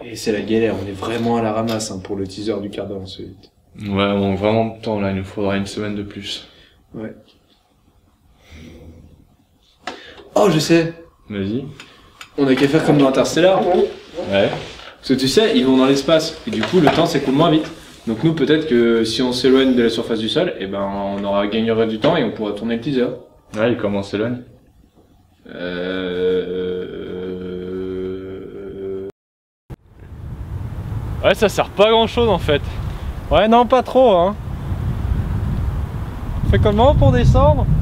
Et c'est la galère, on est vraiment à la ramasse hein, pour le teaser du quart d'heure insolite. Ouais, bon, vraiment de temps là, il nous faudra une semaine de plus. Ouais. Oh, je sais. Vas-y. On a qu'à faire comme dans Interstellar. Ouais. Parce que tu sais, ils vont dans l'espace. Et du coup, le temps s'écoule moins vite. Donc nous, peut-être que si on s'éloigne de la surface du sol, eh ben, on gagnerait du temps et on pourra tourner le teaser. Ouais, il commence s'éloigner. Ouais, ça sert pas à grand chose en fait. Ouais, non, pas trop, hein. On fait comment pour descendre?